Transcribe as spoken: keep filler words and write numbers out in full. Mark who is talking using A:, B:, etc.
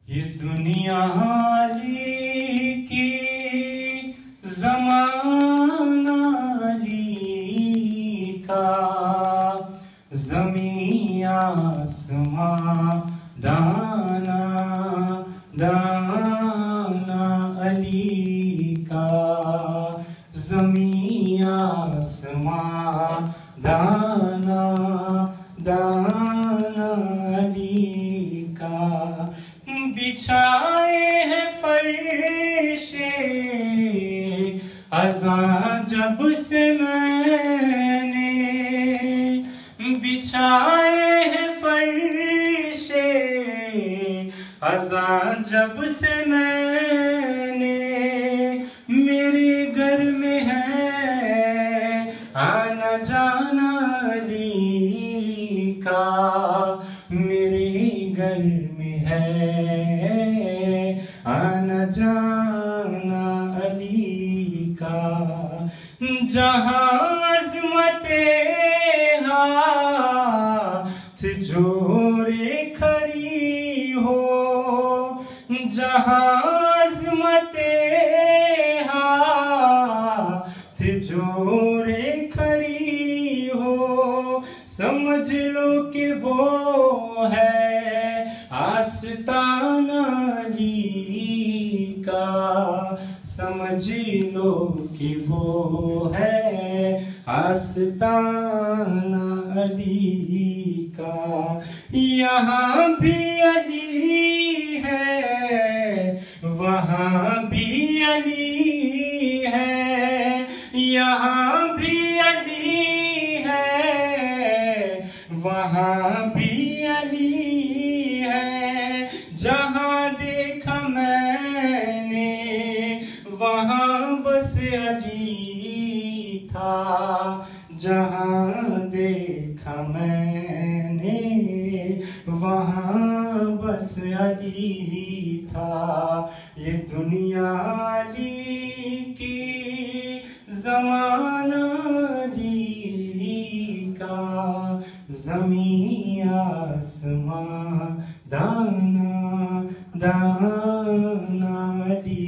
A: ये दुनिया ली की ज़माना ली का, ज़मीं आसमां दाना दाना अली का, ज़मीं आसमां दाना दाना अली का। बिछाए हैं फर्शे अज़ां जब से मैंने, बिछाए हैं फर्शे अज़ां जब से मैंने, मेरे घर में है आना जाना अली का, मेरे घर में है आना जाना अली का। जहाँ अज़मते हाथ जोड़े खड़ी हो, जहाँ अज़मते हाथ जोड़े खड़ी हो, समझ लो कि वो है आस्ताना अली का, समझ लो कि वो है आस्ताना अली का। यहाँ भी अली है, वहाँ भी अली है, यहाँ भी अली है, वहाँ भी अली है। जहाँ देखा मैंने वहाँ बस अली था, जहाँ देखा मैंने वहाँ बस अली था। ये दुनिया अली की ज़माना अली का, ज़मीं आसमां दाना दाना अली